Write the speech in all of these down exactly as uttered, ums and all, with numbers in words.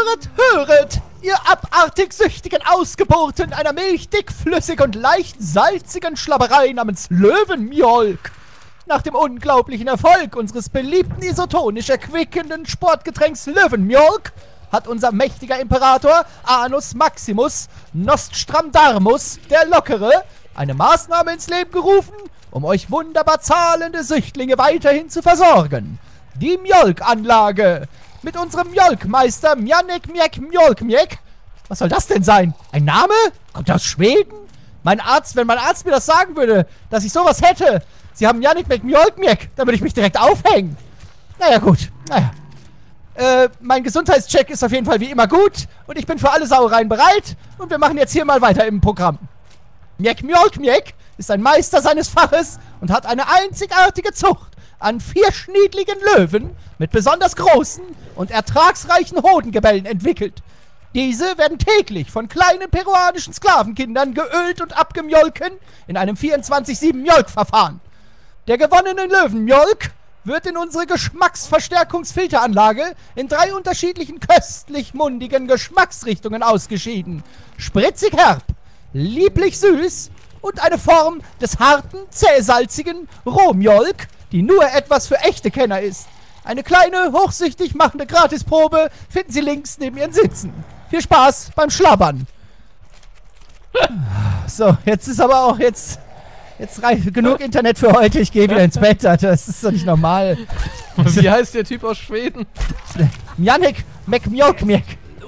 Höret, höret, ihr abartig süchtigen Ausgeburten einer milchdickflüssig und leicht salzigen Schlabberei namens Löwenmjolk. Nach dem unglaublichen Erfolg unseres beliebten isotonisch erquickenden Sportgetränks Löwenmjolk hat unser mächtiger Imperator Anus Maximus Nostramdarmus der Lockere eine Maßnahme ins Leben gerufen, um euch wunderbar zahlende Süchtlinge weiterhin zu versorgen. Die Mjolk-Anlage. Mit unserem Mjolkmeister Mjanek Mjek Mjolkmjek. Was soll das denn sein? Ein Name? Kommt der aus Schweden? Mein Arzt, wenn mein Arzt mir das sagen würde, dass ich sowas hätte. Sie haben Mjanek Mjek Mjolkmjek, dann würde ich mich direkt aufhängen. Naja, gut. Naja. Äh, mein Gesundheitscheck ist auf jeden Fall wie immer gut. Und ich bin für alle Sauereien bereit. Und wir machen jetzt hier mal weiter im Programm. Mjek Mjolkmjek ist ein Meister seines Faches und hat eine einzigartige Zucht an vier schniedligen Löwen mit besonders großen und ertragsreichen Hodengebellen entwickelt. Diese werden täglich von kleinen peruanischen Sklavenkindern geölt und abgemjolken in einem vierundzwanzig sieben Mjolk-Verfahren. Der gewonnene Löwenmjolk wird in unsere Geschmacksverstärkungsfilteranlage in drei unterschiedlichen köstlich mundigen Geschmacksrichtungen ausgeschieden. Spritzig herb, lieblich süß und eine Form des harten, zähsalzigen Rohmjolk, die nur etwas für echte Kenner ist. Eine kleine, hochsüchtig machende Gratisprobe finden Sie links neben Ihren Sitzen. Viel Spaß beim Schlabbern. So, jetzt ist aber auch jetzt... Jetzt reicht genug Internet für heute. Ich gehe wieder ins Bett, Alter. Das ist doch nicht normal. Wie heißt der Typ aus Schweden? Mjanek Mjolkmjek.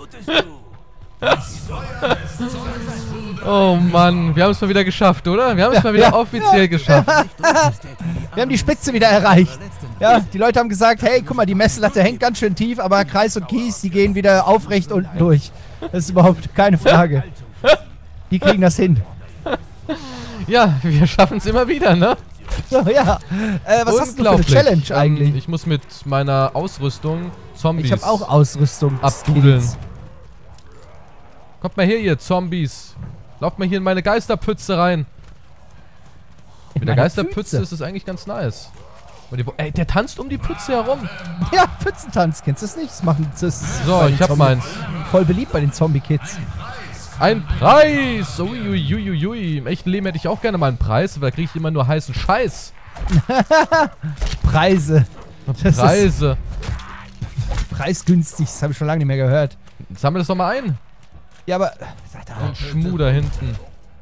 Oh Mann, wir haben es mal wieder geschafft, oder? Wir haben es Ja, mal wieder ja, offiziell ja. geschafft. Wir haben die Spitze wieder erreicht. Ja, die Leute haben gesagt, hey, guck mal, die Messlatte hängt ganz schön tief, aber Kreis und Kies, die gehen wieder aufrecht unten durch. Das ist überhaupt keine Frage. Die kriegen das hin. Ja, wir schaffen es immer wieder, ne? So, ja. Äh, was hast du für eine Challenge eigentlich? Ähm, ich muss mit meiner Ausrüstung Zombies Ich habe auch Ausrüstung. abdudeln. Kommt mal her, ihr Zombies. Lauft mal hier in meine Geisterpfütze rein. Mit der Geisterpfütze ist es eigentlich ganz nice. Und die, ey, der tanzt um die Pfütze herum. Ja, Pfützentanz. Kennst du das nicht? Das machen, das ist So, bei ich den hab Zombie- meins. Voll beliebt bei den Zombie-Kids. Ein Preis! Uiuiuiui. Im echten Leben hätte ich auch gerne mal einen Preis, aber da kriege ich immer nur heißen Scheiß. Preise. Das Preise. Ist preisgünstig. Das habe ich schon lange nicht mehr gehört. Sammeln wir das doch mal ein. Ja, aber... Und Schmu da hinten.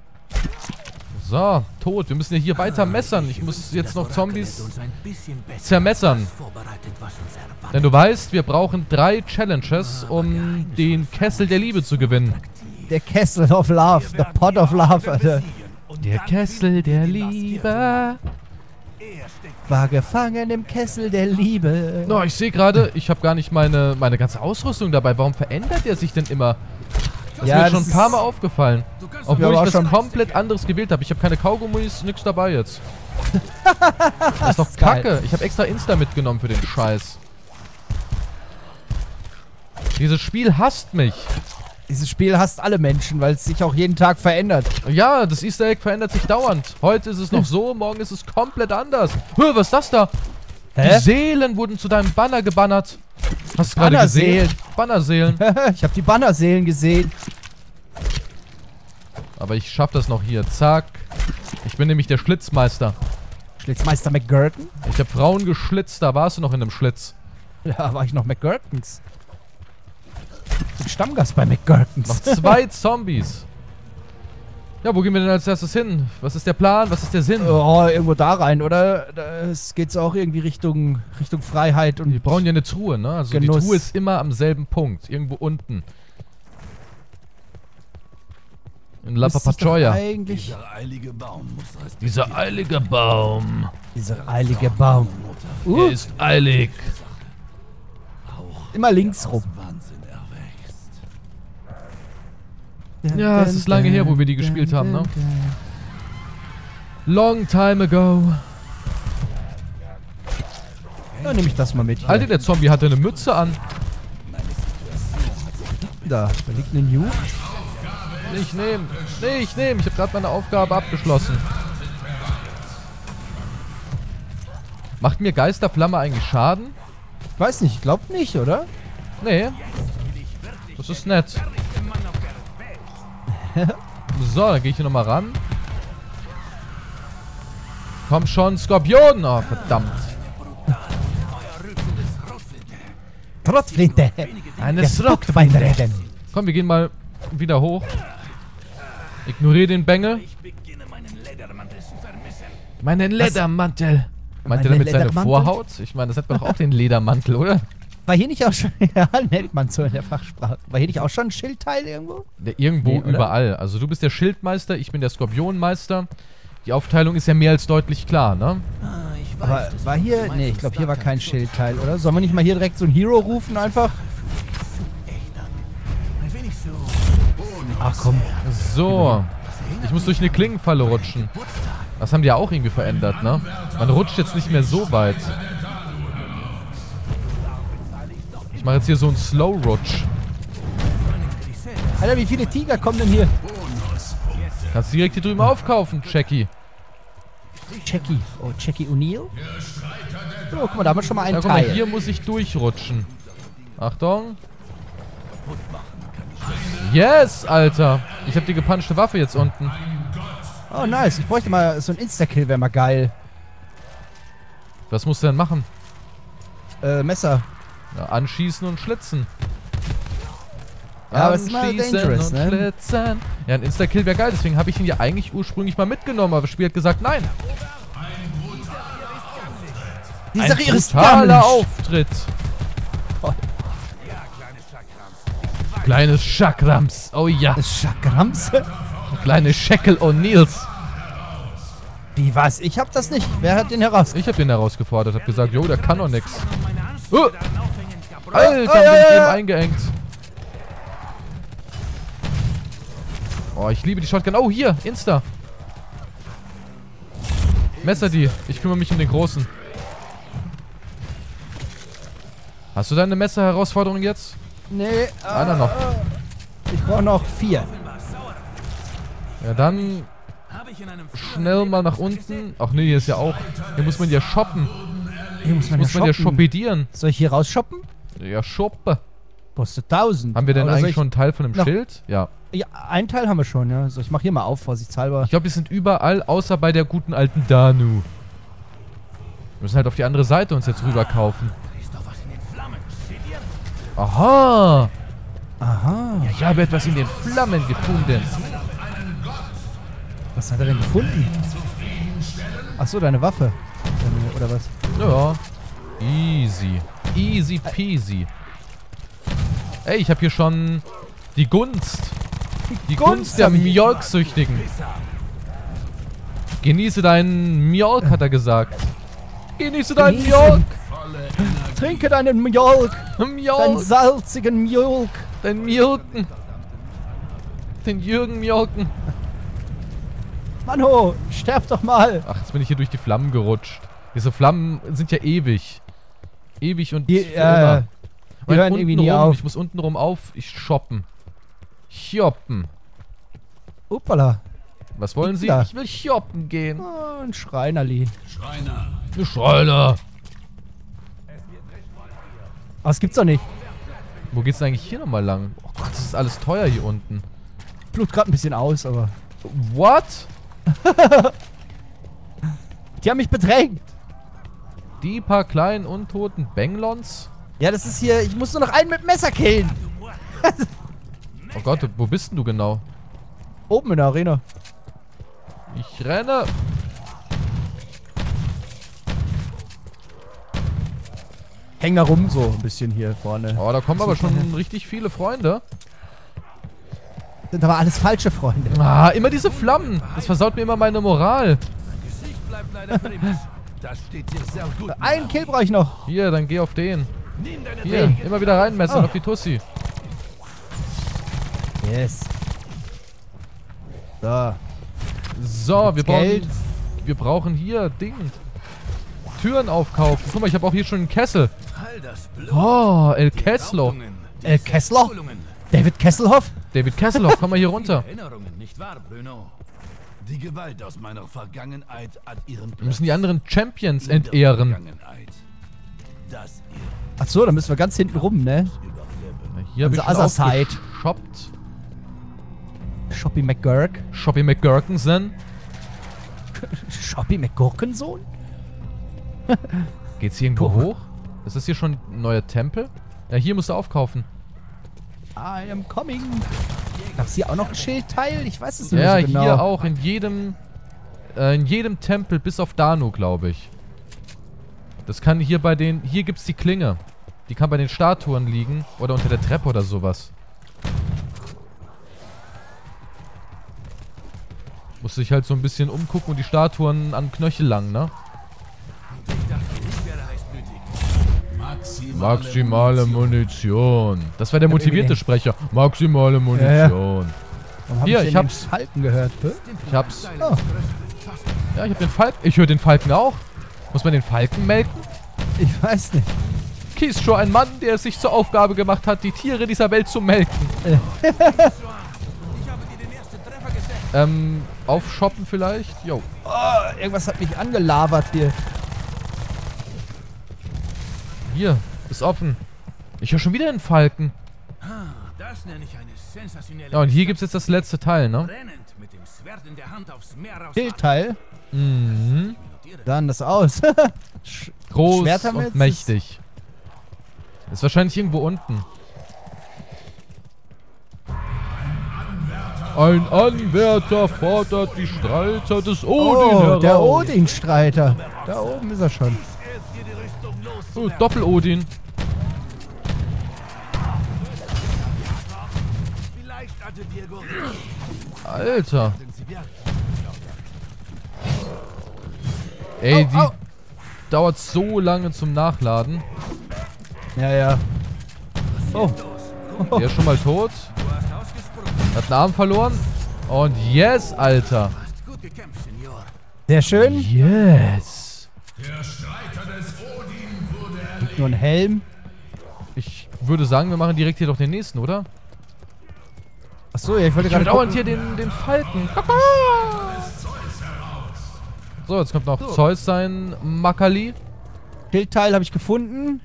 So, tot. Wir müssen ja hier weiter messern. Ich muss jetzt noch Zombies zermessern. Denn du weißt, wir brauchen drei Challenges, um den Kessel der Liebe zu gewinnen. Der Kessel of Love. The Pot of Love, Alter. Der Kessel der Liebe. War gefangen im Kessel der Liebe. No, ich sehe gerade, ich habe gar nicht meine, meine ganze Ausrüstung dabei. Warum verändert der sich denn immer? Das Ja, ist mir das schon ein paar ist- Mal aufgefallen. Obwohl Ja, ich aber was schon- komplett anderes gewählt habe. Ich habe keine Kaugummis, nix dabei jetzt. Das ist doch ist geil. kacke. Ich habe extra Insta mitgenommen für den Scheiß. Dieses Spiel hasst mich. Dieses Spiel hasst alle Menschen, weil es sich auch jeden Tag verändert. Ja, das Easter Egg verändert sich dauernd. Heute ist es noch so, morgen ist es komplett anders. Hör, was ist das da? Die Hä? Seelen wurden zu deinem Banner gebannert. Hast du gerade gesehen? Bannerseelen. Ich habe die Bannerseelen gesehen. Aber ich schaff das noch hier. Zack. Ich bin nämlich der Schlitzmeister. Schlitzmeister McGurton? Ich habe Frauen geschlitzt, da warst du noch in einem Schlitz. Ja, war ich noch McGurtons. Ich bin Stammgast bei McGurtons. Noch zwei Zombies. Ja, wo gehen wir denn als erstes hin? Was ist der Plan? Was ist der Sinn? Oh, irgendwo da rein, oder? Es geht auch irgendwie Richtung, Richtung Freiheit und... Wir brauchen ja eine Truhe, ne? Also Genuss. die Truhe ist immer am selben Punkt. Irgendwo unten. In La Ist das doch Papachoya. eigentlich Dieser eilige Baum muss respektiert Dieser eilige Baum. dieser eilige Baum. Er Uh, ist eilig. immer links rum. Wahnsinn erwächst. Ja, es ist lange her, wo wir die gespielt haben, ne? Long time ago. Dann nehme ich das mal mit hier. Alter, der Zombie hatte eine Mütze an. Da, da liegt eine New. Nicht nehmen. Nicht nehmen. Ich habe gerade meine Aufgabe abgeschlossen. Macht mir Geisterflamme eigentlich Schaden? Weiß nicht, ich glaub nicht, oder? Nee. Das ist nett. So, dann gehe ich hier nochmal ran. Komm schon, Skorpion! Oh, verdammt. Trottflinte. Eine Der spuckt beim Reden. Komm, wir gehen mal wieder hoch. Ignoriere den Bengel. Meinen Ledermantel. Meint er damit seine Ledermantel? Vorhaut? Ich meine, das hat man doch auch den Ledermantel, oder? War hier nicht auch schon... Ja, nennt man so in der Fachsprache. War hier nicht auch schon ein Schildteil irgendwo? Der irgendwo, Nee, oder? überall. Also du bist der Schildmeister, ich bin der Skorpionmeister. Die Aufteilung ist ja mehr als deutlich klar, ne? Aber war hier... Nee, ich glaube, hier war kein Schildteil, oder? Sollen wir nicht mal hier direkt so ein Hero rufen einfach? Ach komm. So. Ich muss durch eine Klingenfalle rutschen. Das haben die ja auch irgendwie verändert, ne? Man rutscht jetzt nicht mehr so weit. Ich mache jetzt hier so einen Slow-Rutsch. Alter, wie viele Tiger kommen denn hier? Kannst du direkt hier drüben aufkaufen, Jackie. Jackie. Oh, Jackie O'Neill? So, guck mal, da haben wir schon mal einen Ja, guck mal, Teil. hier muss ich durchrutschen. Achtung. Yes, Alter. Ich habe die gepanschte Waffe jetzt unten. Oh, nice. Ich bräuchte mal so ein Insta-Kill, wäre mal geil. Was musst du denn machen? Äh, Messer. Ja, anschießen und schlitzen. Ja, aber es ist mal Anschießen dangerous, und ne? schlitzen. Ja, ein Insta-Kill wäre geil, deswegen habe ich ihn ja eigentlich ursprünglich mal mitgenommen, aber das Spiel hat gesagt, nein. Die Ein Sache ihres brutaler Punch. Auftritt. Kleines Chakrams. Oh ja. Das Chakrams? Kleine Shekel O'Neills. Wie was? Ich hab das nicht. Wer hat den heraus? Ich habe den herausgefordert, habe gesagt, jo, der kann doch nix. Oh. Alter, Oh, bin ja, ich ja, eben ja. eingeengt. Oh, ich liebe die Shotgun. Oh, hier, Insta. Messer die. Ich kümmere mich um den Großen. Hast du deine Messer-Herausforderung jetzt? Nee. Einer noch. Ich brauche noch vier. Ja, dann schnell mal nach unten. Ach nee, hier ist ja auch. Hier muss man ja shoppen. Hier muss man, Muss man ja shoppen. shoppedieren. Soll ich hier raus shoppen? Ja, shoppe. Kostet tausend. Haben wir denn Oder soll eigentlich ich- schon einen Teil von dem noch- Schild? Ja. Ja, einen Teil haben wir schon, ja. So, ich mach hier mal auf, vorsichtshalber. Ich glaube, wir sind überall, außer bei der guten alten Danu. Wir müssen halt auf die andere Seite uns jetzt rüber kaufen. Aha! Aha. Ich habe etwas in den Flammen gefunden. Was hat er denn gefunden? Ach so, deine Waffe. Deine- Oder was? Ja. Easy. Easy peasy. Ey, ich habe hier schon die Gunst. Die Gunst, Gunst der hab ich- Mjolk-Süchtigen. Genieße deinen Mjolk, hat er gesagt. Genieße deinen Genieße. Mjolk. Trinke deinen Mjolk. Deinen Mjolk. salzigen Mjolk. Dein Mjolken. Den Jürgen Mjolken. Mann, sterb doch mal. Ach, jetzt bin ich hier durch die Flammen gerutscht. Diese Flammen sind ja ewig. Ewig und Die, für äh, immer. die hören irgendwie nie rum, auf. Ich muss untenrum auf. Ich shoppen. Shoppen. Uppala. Was wollen Sie? Da. Ich will shoppen gehen. Oh, ein Schreinerli. Schreiner. Du Schreiner. Aber das gibt's doch nicht. Wo geht's denn eigentlich hier nochmal lang? Oh Gott, das ist alles teuer hier unten. Blut gerade ein bisschen aus, aber... What? Die haben mich bedrängt. Die paar kleinen untoten Benglons? Ja, das ist hier... Ich muss nur noch einen mit dem Messer killen. Oh Gott, wo bist denn du genau? Oben in der Arena. Ich renne. Häng da rum so ein bisschen hier vorne. Oh, da kommen aber schon richtig viele Freunde. Sind aber alles falsche Freunde. Ah, immer diese Flammen. Das versaut mir immer meine Moral. Gesicht bleibt leider fremd. Das steht dir sehr gut. Einen Kill brauche ich noch. Hier, dann geh auf den. Nimm deine Hier, Wege. immer wieder reinmessern Oh. auf die Tussi. Yes. So. So, wir Geld. brauchen, wir brauchen hier Ding. Türen aufkaufen. Guck mal, ich habe auch hier schon einen Kessel. All das Blut. Oh, El Kessler. Behauptungen, El diese Kessler? Wiederholungen. David Kesselhoff? David Kesselhoff, komm mal hier runter. Erinnerungen, nicht wahr, Bruno? Die Gewalt aus meiner Vergangenheit hat ihren Platz. Wir müssen die anderen Champions in der entehren. Vergangenheit. Das ihr Ach so, dann müssen wir ganz hinten rum, ne? überleben. Hier habe ich Also schon Other Side. aufgeshoppt. Shoppy McGurk. Shoppy McGurkensen. Shoppy McGurkensohn? Geht's hier irgendwo Doch. hoch? Ist das hier schon ein neuer Tempel? Ja, hier musst du aufkaufen. I am coming. Gab's hier auch noch ein Schildteil? Ich weiß es nicht Ja, mehr so genau. hier auch. In jedem, äh, in jedem Tempel, bis auf Dano, glaube ich. Das kann hier bei den... Hier gibt's die Klinge. Die kann bei den Statuen liegen. Oder unter der Treppe oder sowas. Muss sich halt so ein bisschen umgucken und die Statuen an Knöchel lang, ne? Maximale Munition. Das war der motivierte Sprecher. Maximale Munition. Ja, ja. Warum hab Hier, denn ich den hab's. Falken gehört. Hä? Ich hab's. Oh. Ja, ich hab den Falken. Ich höre den Falken auch. Muss man den Falken melken? Ich weiß nicht. Keystrow, ein Mann, der es sich zur Aufgabe gemacht hat, die Tiere dieser Welt zu melken. ähm, aufshoppen vielleicht? Jo. Oh, irgendwas hat mich angelabert hier. Hier, ist offen. Ich höre schon wieder einen Falken. Das nenne ich eine sensationelle. Ja, und hier gibt's jetzt das letzte Teil, ne? Brennend mit dem Schwert in der Hand aufs Meer raus. Schildteil. Mhm. Dann das aus. Sch Groß Schwert haben wir und jetzt. mächtig. Ist wahrscheinlich irgendwo unten. Ein Anwärter fordert die Streiter des Odin Oh, heraus. der Odin-Streiter. Da oben ist er schon. Oh, Doppel-Odin. Alter. Ey, Oh, die oh. dauert so lange zum Nachladen. Ja, ja. Oh, Der ist schon mal tot. Hat einen Arm verloren. Und yes, Alter. Gut gekämpft, Senior. sehr schön. Yes. Gibt nur ein Helm. Ich würde sagen, wir machen direkt hier doch den nächsten, oder? Achso, ja, ich wollte Ich will gerade dauernd gucken. hier den, den Falken. So, jetzt kommt noch Zeus sein Makali. Schildteil habe ich gefunden.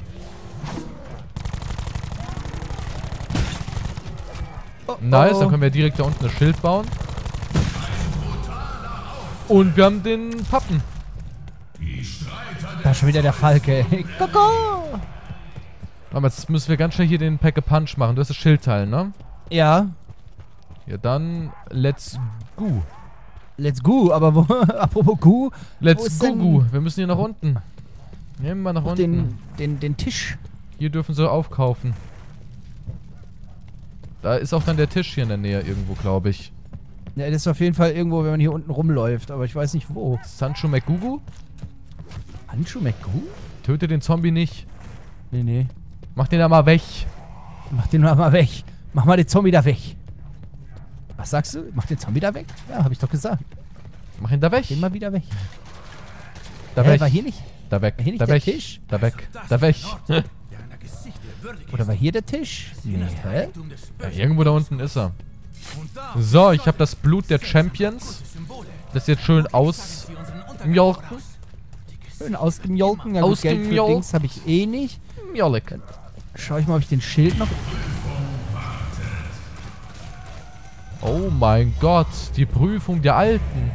Oh, Nice, oh. dann können wir direkt da unten das Schild bauen. Und wir haben den Pappen. Da ist schon wieder der Falke. Koko! Aber jetzt müssen wir ganz schnell hier den Pack-a-Punch machen. Du hast das Schildteil, ne? Ja, Ja, dann let's go. let's go. Aber wo, apropos go, Wo Let's ist go, denn- go. Wir müssen hier nach unten. Nehmen wir nach unten. den, den, den Tisch. Hier dürfen sie aufkaufen. Da ist auch dann der Tisch hier in der Nähe irgendwo, glaube ich. Ja, das ist auf jeden Fall irgendwo, wenn man hier unten rumläuft. Aber ich weiß nicht wo. Sancho McGugu? Handschuh McGoo? Töte den Zombie nicht. Nee, nee. Mach den da mal weg. Mach den mal weg. Mach mal den Zombie da weg. Was sagst du? Mach den Zombie da weg? Ja, hab ich doch gesagt. Mach ihn da weg. Geh mal wieder weg. Da Hä, weg. war hier nicht? Da weg. war hier nicht Da der weg. Tisch? Da weg. Da weg. Der einer Gesichter würdig Oder ist. war hier der Tisch? Nee, hä? Heiligtum des Ja, Bösen. irgendwo da unten ist er. Und da So, ich habe das Blut der Champions. Symbole. Das ist jetzt schön Sie aus unseren Untergang Mjolken. voraus. Schön ausgemjolken. Ja, gut, Geld für Ausgemjolkt. Dings habe ich eh nicht. Mjolik. Schau ich mal, ob ich den Schild noch... Oh mein Gott, die Prüfung der Alten.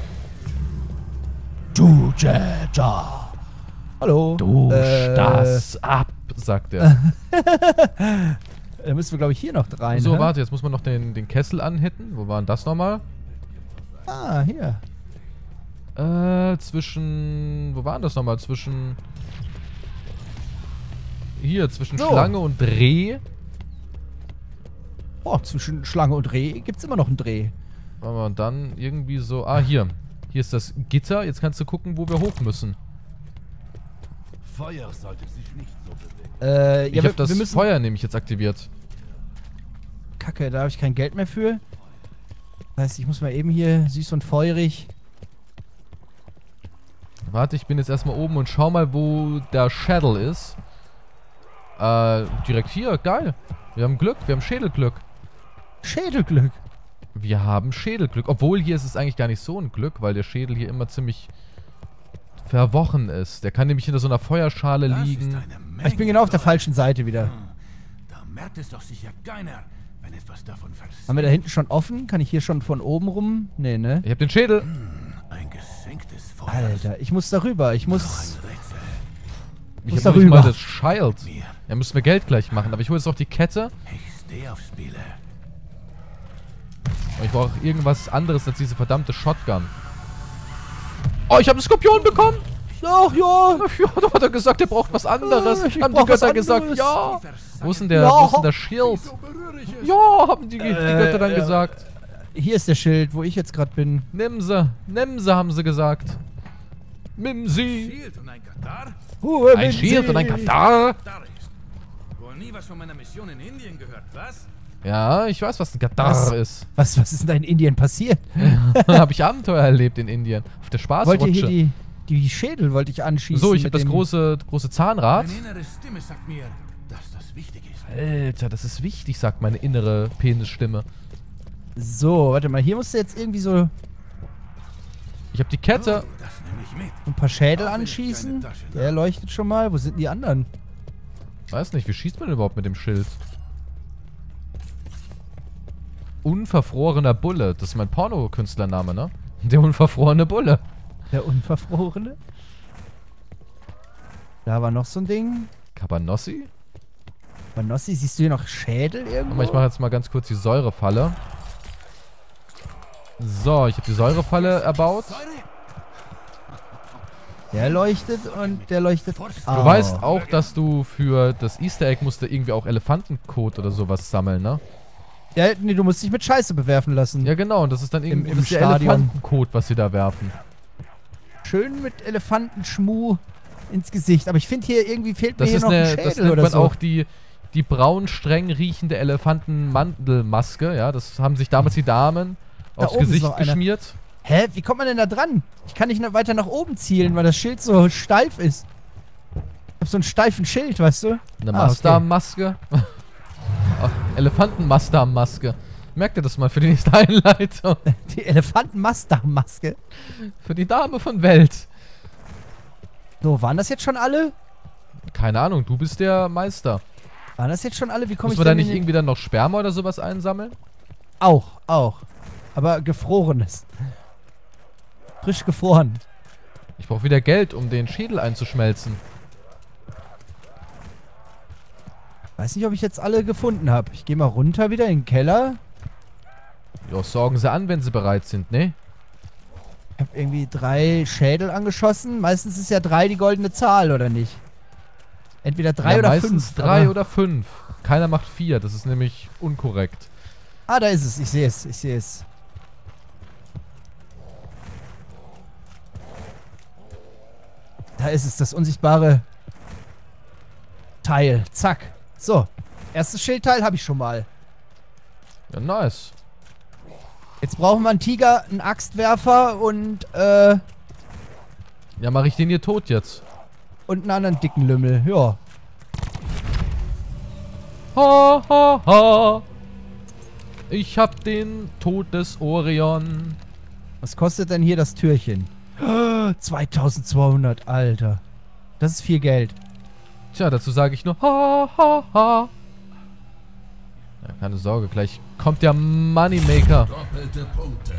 Du, Jaja. Hallo. Du Äh, das ab, sagt er. Da müssen wir, glaube ich, hier noch rein. So, hä? warte, jetzt muss man noch den, den Kessel anhitten. Wo war denn das nochmal? Ah, hier. Äh, zwischen... Wo war denn das nochmal? Zwischen... Hier, zwischen So. Schlange und Dreh. Oh, zwischen Schlange und Reh gibt's immer noch einen Dreh. Warte mal, und dann irgendwie so... Ah, hier. Hier ist das Gitter. Jetzt kannst du gucken, wo wir hoch müssen. Feuer sollte sich nicht so bewegen. Äh, Ich ja, habe wir, das wir müssen... Feuer nämlich jetzt aktiviert. Kacke, da habe ich kein Geld mehr für. Das heißt, ich muss mal eben hier süß und feurig... Warte, ich bin jetzt erstmal oben und schau mal, wo der Schädel ist. Äh, direkt hier. Geil. Wir haben Glück. Wir haben Schädelglück. Schädelglück. Wir haben Schädelglück. Obwohl, hier ist es eigentlich gar nicht so ein Glück, weil der Schädel hier immer ziemlich verwochen ist. Der kann nämlich hinter so einer Feuerschale Das ist liegen. eine Menge Ich bin genau auf der falschen Seite wieder. Da merkt es doch sicher keiner, wenn etwas davon versiegt. Haben wir da hinten schon offen? Kann ich hier schon von oben rum? Nee, ne? Ich hab den Schädel. Ein gesenktes Feuer. Alter, ich muss darüber. Ich muss... Ich Muss hab noch nicht darüber. mal das Shield. Ja, müssen wir Geld gleich machen. Aber ich hole jetzt auch die Kette. Ich stehe auf Spiele. Und ich brauche irgendwas anderes als diese verdammte Shotgun. Oh, ich habe einen Skorpion bekommen. Ach ja. Ja, da hat er gesagt, er braucht was anderes. Äh, ich haben die brauch was Götter gesagt, anderes. ja. Wo ist denn der, Ja. wo ist denn der Shield? Ja, haben die, die Götter dann äh, gesagt. Hier ist der Schild, wo ich jetzt gerade bin. Nimm sie, nimm sie, haben sie gesagt. Nimm sie. Shield und ein Katar? Ruhe, Ein Shield und ein Katar. Da ist. Wohl nie was von meiner Mission in Indien gehört, was? Ja, ich weiß, was ein Katar Was? ist. Was, was ist denn da in Indien passiert? Habe ich Abenteuer erlebt in Indien. Auf der Wollt ihr hier Spaßrutsche. die, die Schädel wollte ich anschießen? So, ich habe mit das dem- große, große Zahnrad. Meine innere Stimme sagt mir, dass das wichtig ist. Alter, das ist wichtig, sagt meine innere Penisstimme. So, warte mal, hier musst du jetzt irgendwie so Ich habe die Kette. Oh, das nehme ich mit. ein paar Schädel Auch wenn ich anschießen. keine Tasche da. Der leuchtet schon mal. Wo sind die anderen? Weiß nicht, wie schießt man überhaupt mit dem Schild? Unverfrorener Bulle. Das ist mein Porno-Künstlername, ne? Der unverfrorene Bulle. Der Unverfrorene. Da war noch so ein Ding. Cabanossi? Manossi, siehst du hier noch Schädel irgendwo? Aber ich mache jetzt mal ganz kurz die Säurefalle. So, ich habe die Säurefalle erbaut. Der leuchtet und der leuchtet. Du auch. weißt auch, dass du für das Easter Egg musst du irgendwie auch Elefantenkot oder sowas sammeln, ne? Ja, nee, du musst dich mit Scheiße bewerfen lassen. Ja, genau. Und das ist dann irgendwie im das ist der Stadion. Elefantenkot, was sie da werfen. Schön mit Elefantenschmuh ins Gesicht. Aber ich finde hier irgendwie fehlt mir Das hier ist noch ein eine, Schädel das nennt oder man so. auch die, die braun streng riechende Elefantenmantelmaske. Ja, das haben sich damals die Damen Da aufs oben ist Gesicht noch einer. geschmiert. Hä? Wie kommt man denn da dran? Ich kann nicht noch weiter nach oben zielen, weil das Schild so steif ist. Ich hab so einen steifen Schild, weißt du? Eine Ah, okay. Mastam-Maske. Elefanten-Mastam-Maske. Merkt ihr das mal für die nächste Einleitung? Die Elefanten-Mastam-Maske. Für die Dame von Welt. So, waren das jetzt schon alle? Keine Ahnung, du bist der Meister. Waren das jetzt schon alle? Wie komme Muss ich man da denn nicht in den- irgendwie dann noch Sperma oder sowas einsammeln? Auch, auch. Aber gefrorenes. Frisch gefroren. Ich brauche wieder Geld, um den Schädel einzuschmelzen. Weiß nicht, ob ich jetzt alle gefunden habe. Ich gehe mal runter wieder in den Keller. Ja, sorgen sie an, wenn sie bereit sind, ne? Ich habe irgendwie drei Schädel angeschossen. Meistens ist ja drei die goldene Zahl, oder nicht? Entweder drei ja, oder meistens fünf. drei aber- oder fünf. Keiner macht vier, das ist nämlich unkorrekt. Ah, da ist es. Ich sehe es. Ich sehe es. Da ist es, das unsichtbare Teil. Zack. So. Erstes Schildteil habe ich schon mal. Ja, nice. Jetzt brauchen wir einen Tiger, einen Axtwerfer und, äh, Ja, mache ich den hier tot jetzt. und einen anderen dicken Lümmel. Ja. Ha, ha, ha. Ich hab den Tod des Orion. Was kostet denn hier das Türchen? zweitausendzweihundert, Alter. Das ist viel Geld. Tja, dazu sage ich nur ha, ha, ha. Ja, keine Sorge, gleich kommt der Moneymaker. Doppelte Punkte.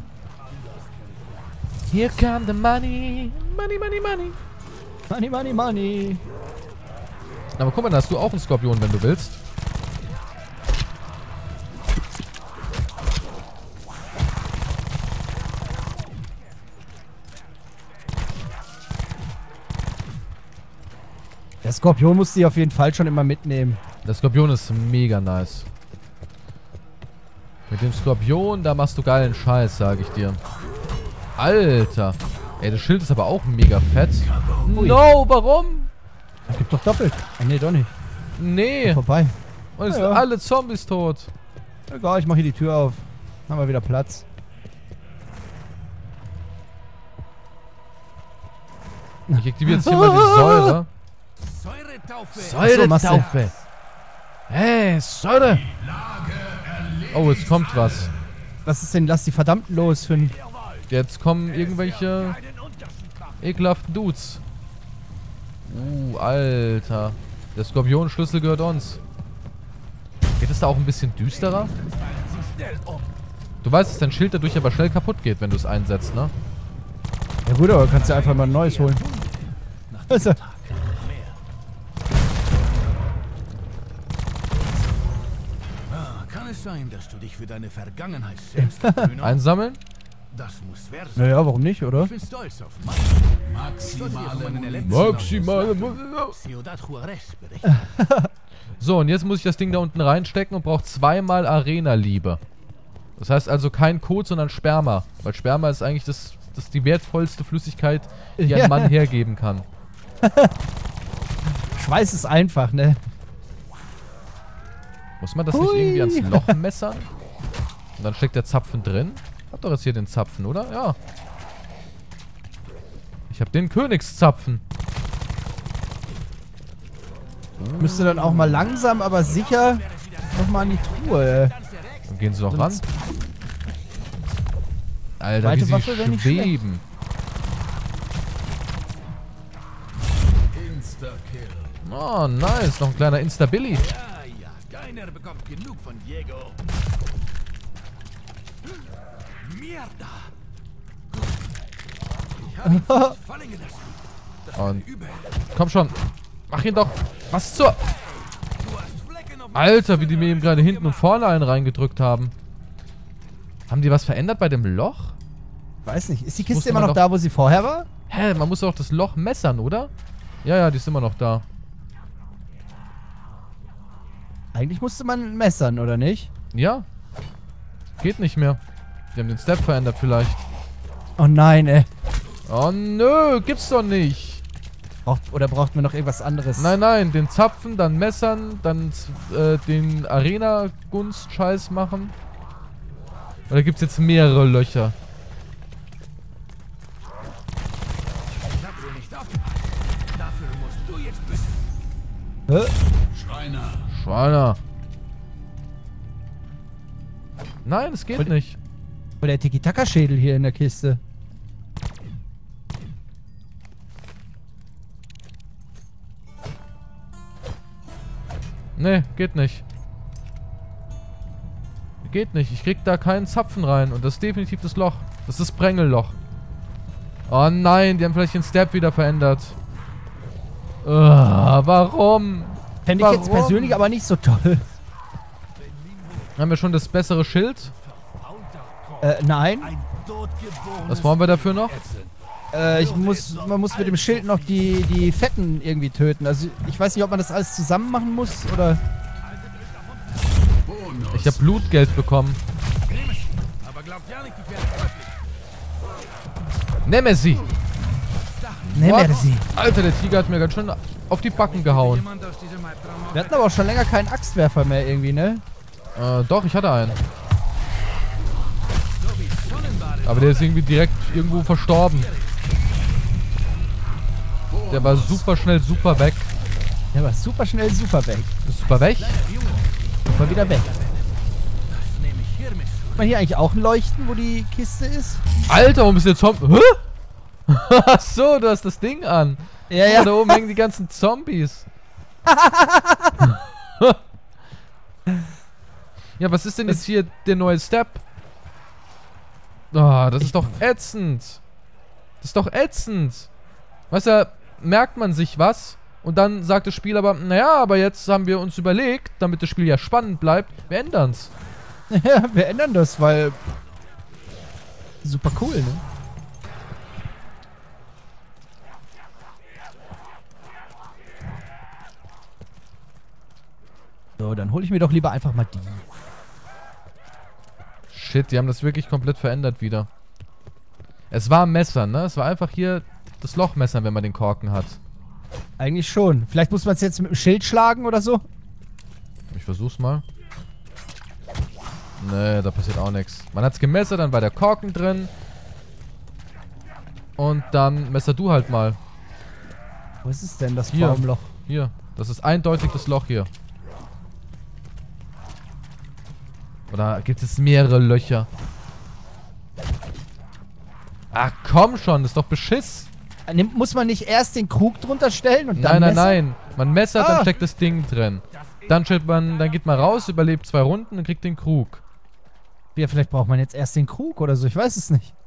Here come the money. Money, money, money. Money, money, money. Aber guck mal, da hast du auch einen Skorpion, wenn du willst. Der Skorpion musste ich auf jeden Fall schon immer mitnehmen. Der Skorpion ist mega nice. Mit dem Skorpion, da machst du geilen Scheiß, sage ich dir. Alter. Ey, das Schild ist aber auch mega fett. Ui. No, warum? Das gibt doch doppelt. Ah, nee, doch nicht. Nee. Vorbei. Und es Ja, sind ja. alle Zombies tot. Egal, ich mache hier die Tür auf. Haben wir wieder Platz. Ich aktiviere jetzt hier mal die Säure. Säuretaufe. so, machst du. Säuretaufe. Hey, Säure. Oh, jetzt kommt was. Was ist denn? Lass die verdammt los für ein... Jetzt kommen irgendwelche ekelhaften Dudes. Uh, Alter. Der Skorpion-Schlüssel gehört uns. Geht es da auch ein bisschen düsterer? Du weißt, dass dein Schild dadurch aber schnell kaputt geht, wenn du es einsetzt, ne? Ja gut, aber kannst du einfach mal ein neues holen. Also. Kann es sein, dass du dich für deine Vergangenheit schämst, Bruno? Einsammeln? Das muss wer sein. Naja, warum nicht, oder? Ich bin stolz auf mich. Maximale Maximale. Ciudad Juarez berichten. So, und jetzt muss ich das Ding da unten reinstecken und brauche zweimal Arena-Liebe. Das heißt also kein Kot, sondern Sperma. Weil Sperma ist eigentlich das, das die wertvollste Flüssigkeit, die ein Mann hergeben kann. Schweiß ist einfach, ne? Muss man das Hui. nicht irgendwie ans Loch messern? Und dann steckt der Zapfen drin? Hab doch jetzt hier den Zapfen, oder? Ja. Ich habe den Königszapfen. Müsste dann auch mal langsam, aber sicher nochmal an die Truhe. Dann gehen sie doch ran. Alter, Zweite wie sie Waffe wär nicht schlecht. schweben. Insta-Kill. Oh, nice. Noch ein kleiner Instabilly. Ja, ja. Keiner bekommt genug von Diego. Mierda. Ich habe ihn fast fallen gelassen. Das war Und übel. komm schon. Mach ihn doch. Was zur... Du hast Flecken auf Alter, wie die mir eben gerade hinten und vorne einen reingedrückt haben. Haben die was verändert bei dem Loch? Weiß nicht. Ist die Musste Kiste immer man noch doch- da, wo sie vorher war? Hä, man muss doch das Loch messern, oder? Ja, ja, die ist immer noch da. Eigentlich musste man messern, oder nicht? Ja. Geht nicht mehr. Die haben den Step verändert vielleicht. Oh nein, ey. Oh nö, gibt's doch nicht. Braucht, oder braucht man noch irgendwas anderes? Nein, nein, den Zapfen, dann messern, dann äh, den Arena-Gunst-Scheiß machen. Oder gibt's jetzt mehrere Löcher? Ich hab wohl nicht aufgepasst. Dafür musst du jetzt büßen. Hä? Schreiner. Schweiner. Nein, es geht Und- nicht. Oder der Tiki-Taka-Schädel hier in der Kiste. Nee, geht nicht. Geht nicht. Ich krieg da keinen Zapfen rein. Und das ist definitiv das Loch. Das ist das Prängelloch. Oh nein, die haben vielleicht den Step wieder verändert. Uh, warum? Fände ich jetzt Warum? persönlich aber nicht so toll. Haben wir schon das bessere Schild? Äh, nein. Ein totgeborenes Was brauchen wir dafür noch? Ätzend. Äh, ich muss, man muss mit dem Schild noch die, die Fetten irgendwie töten. Also ich weiß nicht, ob man das alles zusammen machen muss oder... Bonus. Ich habe Blutgeld bekommen. Aber glaubt ja nicht, ich werde tödlich. Nemesis! Ne, What? Merci. Alter, der Tiger hat mir ganz schön auf die Backen gehauen. Jemand aus diesem Albtraum Wir hatten aber auch schon länger keinen Axtwerfer mehr irgendwie, ne? Äh, doch, ich hatte einen. so wie Sonnenbade. Aber der ist irgendwie direkt irgendwo verstorben. Der war super schnell, super weg. Der war super schnell, super weg. Ist super weg? Mal wieder weg. Nehme ich hier mit. Hat man hier eigentlich auch ein Leuchten, wo die Kiste ist? Alter, warum ist der Zombie? Hä? Ach so, du hast das Ding an. Ja, Ja. ja. Da oben hängen die ganzen Zombies. Ja, was ist denn jetzt hier der neue Step? Ah, das ist doch ätzend. Das ist doch ätzend. Weißt du, merkt man sich was und dann sagt das Spiel aber, naja, aber jetzt haben wir uns überlegt, damit das Spiel ja spannend bleibt, wir ändern's. Ja, wir ändern das, weil... Super cool, ne? So, dann hole ich mir doch lieber einfach mal die. Shit, die haben das wirklich komplett verändert wieder. Es war ein Messer, ne? Es war einfach hier das Lochmesser, wenn man den Korken hat. Eigentlich schon. Vielleicht muss man es jetzt mit dem Schild schlagen oder so. Ich versuch's mal. Nee, da passiert auch nichts. Man hat's gemessert, dann war der Korken drin. Und dann messer du halt mal. Wo ist es denn, das Hier. Baumloch? Hier. Das ist eindeutig das Loch hier. Oder gibt es mehrere Löcher? Ach komm schon, das ist doch Beschiss. Nimmt, muss man nicht erst den Krug drunter stellen und Nein, dann nein, messen? nein. Man messert, Ah. dann steckt das Ding drin. Das Dann, steht man, dann geht man raus, überlebt zwei Runden und kriegt den Krug. Ja, vielleicht braucht man jetzt erst den Krug oder so, ich weiß es nicht.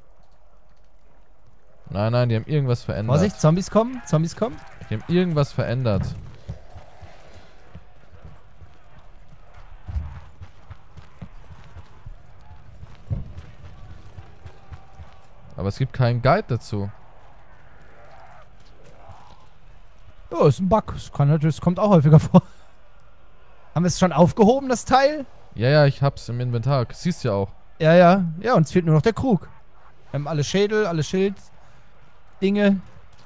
Nein, nein, die haben irgendwas verändert. Vorsicht, Zombies kommen, Zombies kommen. Die haben irgendwas verändert. Aber es gibt keinen Guide dazu. Ja, ist ein Bug. Das, kann, natürlich- das kommt auch häufiger vor. Haben wir es schon aufgehoben, das Teil? Ja, ja, ich hab's im Inventar. Siehst ja auch. Ja, ja. Ja, uns fehlt nur noch der Krug. Wir haben alle Schädel, alle Schild, Dinge.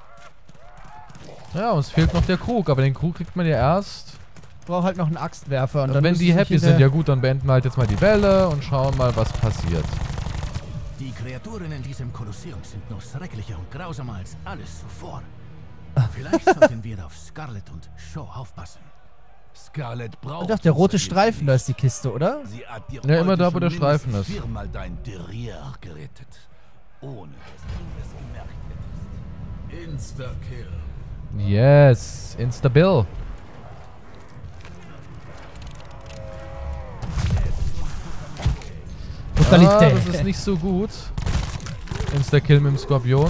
Ja, uns fehlt noch der Krug, aber den Krug kriegt man ja erst. Braucht halt noch einen Axtwerfer. Und dann Wenn müssen die sich happy hinter- sind, ja gut, dann beenden wir halt jetzt mal die Welle und schauen mal, was passiert. Die Kreaturen in diesem Kolosseum sind noch schrecklicher und grausamer als alles zuvor. Vielleicht sollten wir auf Scarlet und Shaw aufpassen. Scarlet braucht... Ich dachte, der rote unsere Streifen, Hilfe da ist die Kiste, oder? Sie hat dir Ja, immer heute da, wo der schon Streifen mindestens ist. viermal dein Derrière gerettet. Ohne dass du es gemerkt hättest. Insta-Kill. Yes, Instabill. Ah, das ist nicht so gut. Insta-Kill mit dem Skorpion.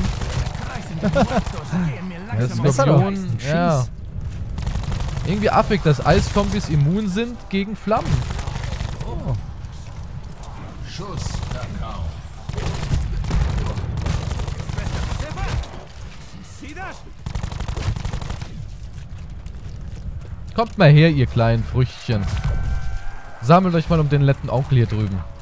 Der Skorpion, ja. Irgendwie affig, dass Eiszombies immun sind gegen Flammen. Oh. Schuss verkauft. Sieh das? Kommt mal her, ihr kleinen Früchtchen. Sammelt euch mal um den netten Onkel hier drüben.